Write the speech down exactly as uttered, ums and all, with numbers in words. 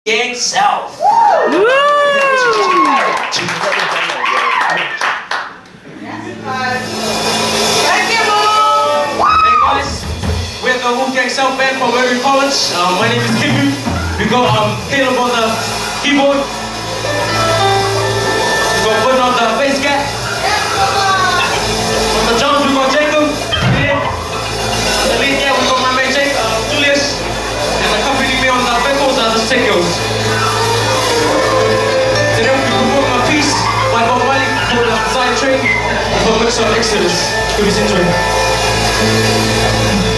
Gang South. Woo! Hey guys, we're the Wolfgang South band from Weary College. Um, my name is Kibu. We got um, Caleb on the keyboard. We got Wood on the bass cat. On the drums we got Jacob. And on the lead yeah we got my mate Jake, uh, Julius. And accompanying me on the vocals are the Sickles. Today we'll be performing a piece by Bob Wiley called um, Side Train. We'll mix of Exodus. Give us enjoy.